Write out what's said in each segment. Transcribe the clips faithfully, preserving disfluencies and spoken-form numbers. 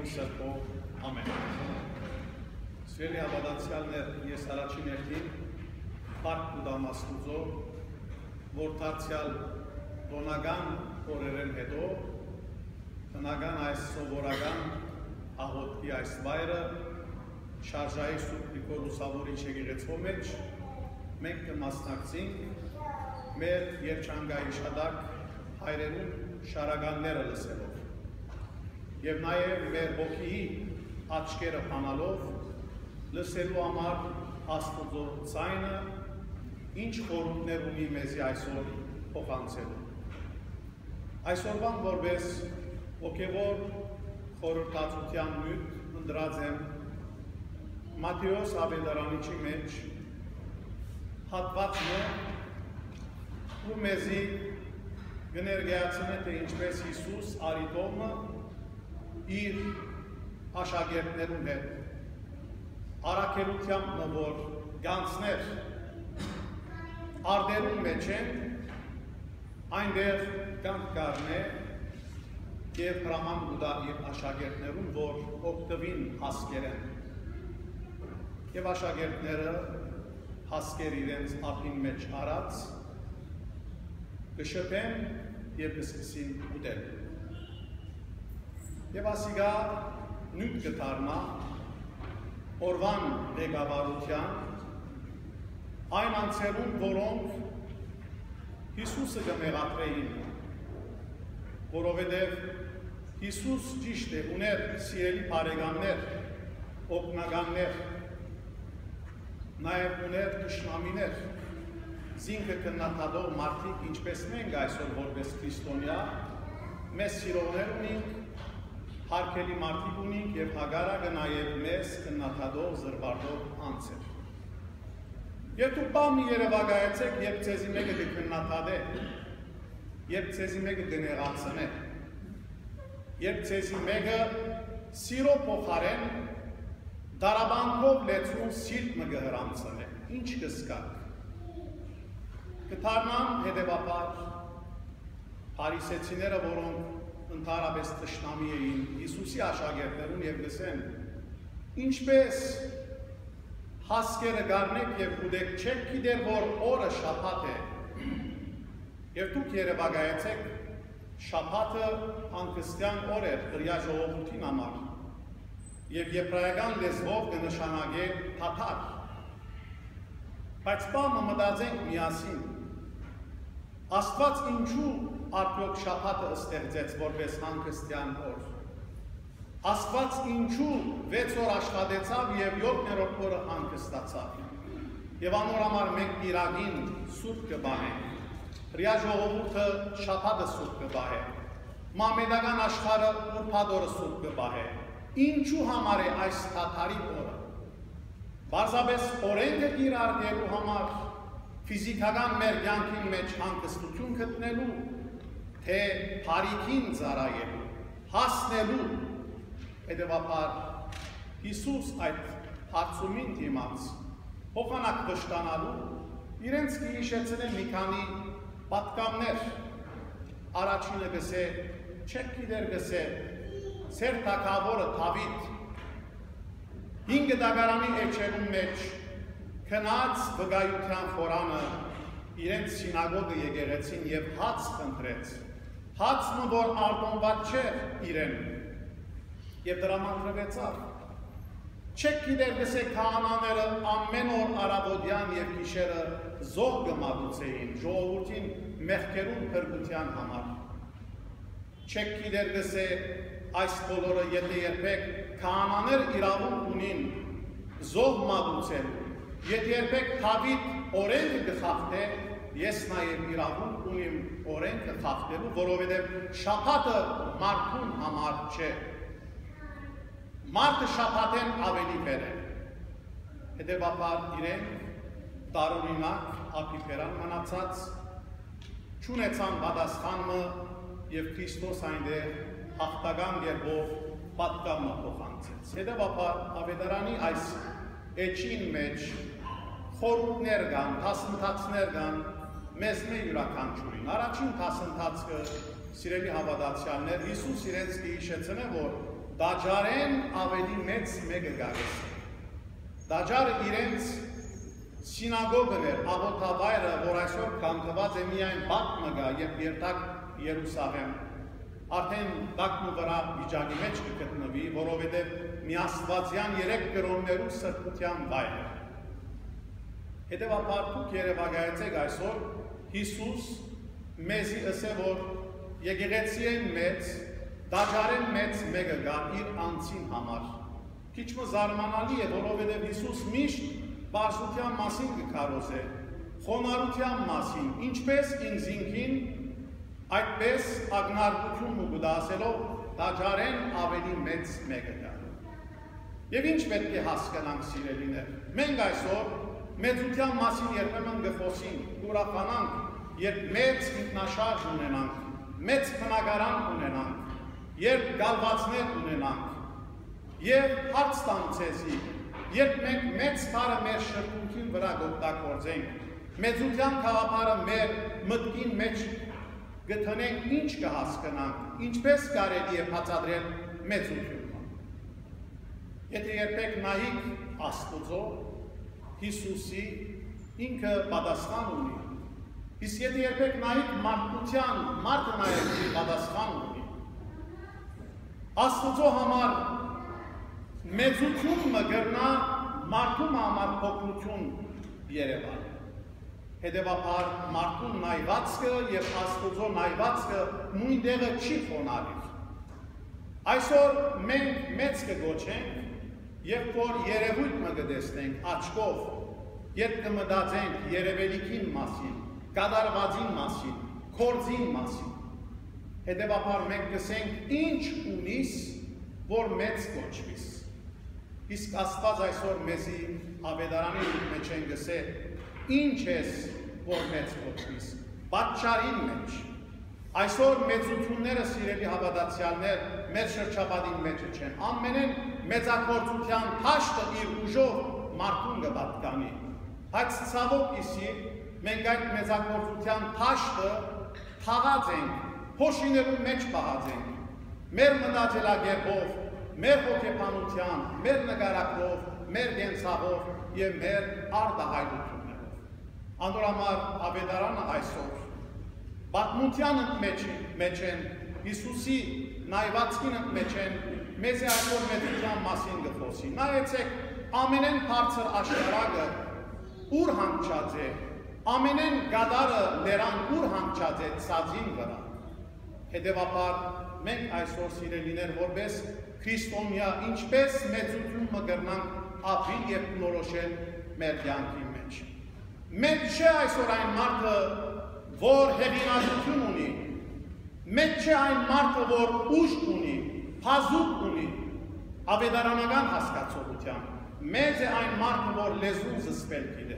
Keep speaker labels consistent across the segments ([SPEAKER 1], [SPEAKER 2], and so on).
[SPEAKER 1] Հոգևոր Սրբով ամեն։ Սիրելի հավատացյալներ, ես առաջին հերթին փառք կուտամ Աստուծո, որ դարձյալ տոնական օրերեն հետո տնական այս սովորական աղոթքի այս վայրը Շարժայի Սուրբ Նիկոլ Լուսավորիչ եկեղեցու մեջ մենք կմասնակցենք մեր երջանկայի շատակ հայրերուն շարականները լսելով եւ նաեւ մեր ոգիի աչքերը փանալով լսելու համար Աստծո ձայնը ինչ խորհուրդներ ունի մեզի այսօր փոխանցելու։ Այսօրվան որպես հոգևոր խորհրդածության նյութ ընդրած եմ Մատթեոս ավետարանիչի մեջ հատվածը, որ մեզի կներկայացնե թե ինչպես Հիսուս արիտոմը իր աշակերտներուն հետ առաքելությամբ որ գանցներ արդերուն մեջ են, այնտեղ կան կառնե և հրաման կուտա իր աշակերտներուն, որ օգտվին հասկերեն։ Եվ աշակերտները հասկեր իրենց ափին մեջ արած, կշփեն և կսկսին ուտել։ Եվ ասիգա նյութ կդառնա օրվան ղեկավարության այն անձերուն, որոնք Հիսուսը կմեղադրեին, որովհետև Հիսուս ճիշտ է ուներ սիրելի բարեկամներ, օգնականներ, նաև ուներ թշնամիներ, զինքը քննադատող մարդիկ, ինչպես մենք այսօր որպես քրիստոնյա, մեզ սիրողներ ունենք, հարգելի մարդիկ ունենք և հակառակը նաև մեզ քննադատող զրվարտող անձեր։ Եվ դուք բամ մի երևակայեցեք, երբ ձեզի մեկը կքննադատե, երբ ձեզի մեկը կնեղացնե, երբ ձեզի մեկը սիրո փոխարեն դարաբանքով լեցուն սիրտ մը կհրանցնե, ինչ կզգաք։ Կդառնան հետևաբար փարիսեցիները, որոնք ընդհանրապես թշնամի էին Հիսուսի աշակերտներուն և գսեն, ինչպես հասկերը գարնեք և ուդեք չեք գիտեր, որ օրը շաբաթ է, և դուք երևակայեցեք շաբաթը հանգստյան օր էր հրյա ժողովրդին համար, և եբրայական լեզվով կնշանակե թաթար։ Բայց բանը մտածենք միասին, Աստված ինչու արդյոք շաբաթը ստեղծեց որպես հանգստյան օր։ Աստված ինչու վեց օր աշխատեցավ և յոթերորդ օրը հանգստացավ։ Եվ անոր համար մենք պիրագին սուրբ կբահենք, հրյա ժողովուրդը շաբաթը սուրբ կբահե, մամեդական աշխարհը ուրբաթ օրը սուրբ կբահե։ Ինչու համար է այս թաթարի օրը։ Պարզապես օրենքը կիրառելու համար, ֆիզիկական մեր կյանքին մեջ հանգստություն գտնելու, թե բարիքին ծառայելու, հասնելու։ Հետևաբար Հիսուս այդ հարցումին դիմաց փոխանակ վշտանալու իրենց կհիշեցնե մի քանի պատկամներ։ Առաջինը գսե, չեք գիտեր գսե, ձեր թագավորը Դավիթ հինգ դագարանի էջերուն մեջ քնած վկայության խորանը իրենց սինագոգը եկեղեցին և հաց խնդրեց, հացը, որ արտոնված չէ իրեն, և դրամանտրվեցավ։ Չեք գիտեր գսե քահանաները ամեն օր առավոտյան և գիշերը զոհ կմատուցեին ժողովրդին մեղքերուն փրկության համար։ Չեք գիտեր գսե այս բոլորը եթե երբեք քահանաներ իրավունք ունին զոհ մատուցել, եթե երբեք Դավիթ օրենքը կխախտե, ես նաև իրավունք ունիմ օրենքը խախտելու, որովհետև շաբաթը մարդուն համար չէ։ Մարդը շաբաթեն ավելի վեր է։ Հետևաբար իրենք տարօրինակ ափիփերան մնացած, չունեցան պատասխանը և Քրիստոս այնտեղ հաղթական կերպով պատգամը փոխանցեց։ Հետևաբար ավետարանի այս էջին մեջ խորհուրդներ կան, դասընթացներ կան, մեզ մեր յուրաքանչյուրին։ Առաջին դասընթացը, սիրելի հավատացյալներ, Հիսուս իրենց կհիշեցնե, որ դաջարեն ավելի մեծ մեկը գալիս է։ Դաջարը իրենց սինագոգն էր, աղոթավայրը, որ այսօր կանգնված է միայն բաք մգա և երթակ Երուսաղեմ, արդեն տակն ու վրա վիճակի մեջ կգտնվի, որովհետև միաստվածյան երեք կրոններու սրբության վայր է։ Հետևաբար դուք երևակայեցեք այսօր Հիսուս մեզի ասե, որ եկեղեցին մեծ, դաջարեն մեծ մեկը գա իր անձին համար։ Քիչ մը զարմանալի է, որովհետև Հիսուս միշտ բարձրության մասին կքարոզե, խոնարհության մասին, ինչպես ինքզինքին, այդպես ագնարկություն ու գդասելով դաջարեն ավելի մեծ մեկը գա։ Եվ ինչ պետք է հասկանանք սիրելիներ։ Մենք այսօր մեծության մասին երբեմն գխոսենք, կուրախանանք, երբ մեծ ինքնաշարժ ունենանք, մեծ բնակարան ունենանք, երբ գալվածներ ունենանք, և հարց տամ ցեզի, երբ մենք մեծ տարը մեր շրջությունին վրա օգտագործենք, մեծության գաղափարը մեր մտքին մեջ գտնենք, ինչ կհասկանանք, ինչպես կարելի է բացատրել մեծությունը։ Եթե երբեք նայեք Աստծո, Հիսուսի, ինքը պատասխան ունի, իսկ եթե երբեք նայեք մարդկության, մարդը նայեք պատասխան ունի։ Աստծո համար մեծություն մգրնա մարդում համար փոքրություն երևալ։ Հետևաբար մարդուն նայվածքը և Աստծո նայվածքը նույն տեղը չի խոնարհիր։ Այսօր մենք մեծ կգոչենք, երբ որ երևույթ մը կտեսնենք աչքով, երբ կմտածենք երևելիքին մասին, կատարվածին մասին, քորձին մասին։ Հետևաբար մենք կսենք ինչ ունիս, որ մեծ կոչվիս։ Իսկ Աստված այսօր մեզի ավետարանի մեջ են գսե, ինչ ես, որ մեծ կոչվիս, պատճառին մեջ։ Այսօր մեծությունները սիրելի հավատացյալներ մեր շրջապատին մեջը չեն, ամենեն մեծագործության թաշտը իր ուժով մարդուն կպատկանի, բայց ցավոք իսի մենք այդ մեծագործության թաշտը թաղած ենք, փոշիներու մեջ պահած ենք, մեր մտածելակերպով, մեր հոգեբանության, մեր նկարակով, մեր կենցաղով և մեր արտահայտություններով։ Անորամար ավետարանը այսօր պատմության մեջ են, Հիսուսի նայվածքին մեջ են, մեզ է այսօր մեծության մասին գխոսի։ Նայեցեք, ամենեն բարձր աշխարհակը ուր հանգչած է, ամենեն գադարը լերան ուր հանգչած է ցածին վրա։ Հետևաբար մենք այսօր սիրելիներ որպես քրիստոնյա ինչպես մեծություն մգրնանք ապրիլ և նորոշել մեր կյանքի մեջ։ Մեծ չէ այսօր այն մարդը, որ հեղինակություն ունի, մեծ չէ այն մարդը, որ ուժ ունի, փազուկ ունի, ավետարանական հասկացողությամբ, մեծ է այն մարդը, որ լեզու զսպել գիտե։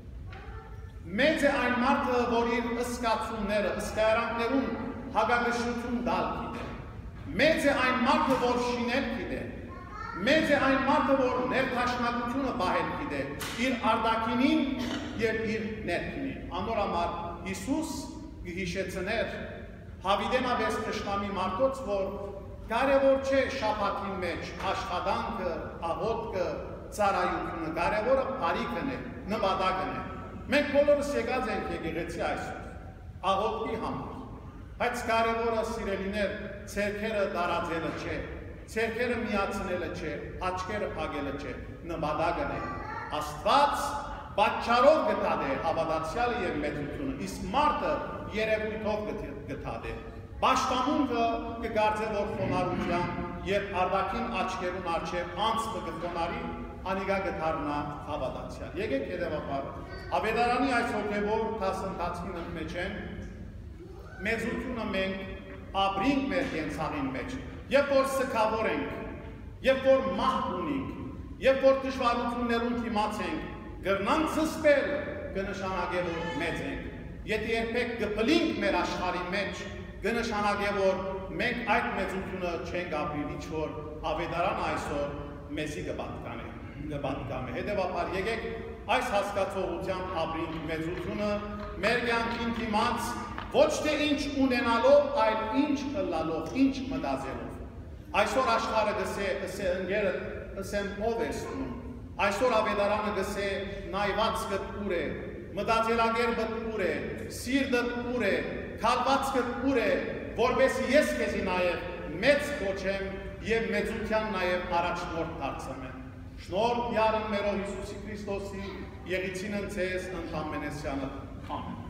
[SPEAKER 1] Մեծ է այն մարդը, որ իր ըսկացումները, ըսկայարանքներում հագագշություն դալ գիտե։ Մեծ է այն մարդը, որ շինել գիտե։ Մեծ է այն մարդը, որ ներդաշնակությունը պահել գիտե, իր արտաքինին և իր ներքինին։ Անորամար Հիսուս կհիշեցներ հավիտենաբես թշնամի մարդոց, որ կարևոր չէ շաբաթի մեջ աշխատանքը, աղոթքը, ծառայությունը, կարևորը բարիքն է, նպատակն է։ Մենք բոլորս եկած ենք եկեղեցի այսօր, աղոթքի համար, բայց կարևորը սիրելիներ ցերքերը տարածելը չէ, ցերքերը միացնելը չէ, աչքերը փակելը չէ, նպատակն է։ Աստված պատճառով գտադե հավատացյալը և մեծությունը, իսկ մարդը երևույթով գտադե։ Պաշտամունքը կգարձե, որ խոնարհության և արտաքին աչքերուն առջև անցքը կխոնարհի, անիկա կդառնա հավատացյալ։ Եկեք հետևաբար ավետարանի այս հոգևոր դասընթացին մեջ են, մեծությունը մենք ապրենք մեր կենցաղին մեջ, երբ որ սգավոր ենք, երբ որ մահ ունենք, երբ որ դժվարություններուն դիմաց ենք, գրնանք զսպել, կնշանակե, որ մեծ ենք։ Եթե երբեք կփլինք մեր աշխարհի մեջ, կնշանակե, որ մենք այդ մեծությունը չենք ապրիլ, ինչ որ ավետարանը այսօր մեզի կպատկանի, կպատկանի։ Հետևաբար եկեք այս հասկացողությամբ ապրենք մեծությունը մեր կյանքին դիմաց, ոչ թե ինչ ունենալով, այլ ինչ ըլլալով, ինչ մտածելով։ Այսօր աշխարհը գսե, ասե ընկերը, ասեմ ով ես դու։ Այսօր ավետարանը գսե նայվածքդ ուր է, մտածելակերպդ ուր է, սիրտդ ուր է, քալվածքդ ուր է, որովհետեւ ես քեզի նաև մեծ կոչեմ եւ մեծության նաև առաջնորդ դարձեմ։ Շնորհ Արամ մերով Հիսուսի Քրիստոսի եղիցին ընձեզ ընդամենեսյանը։ Ամեն։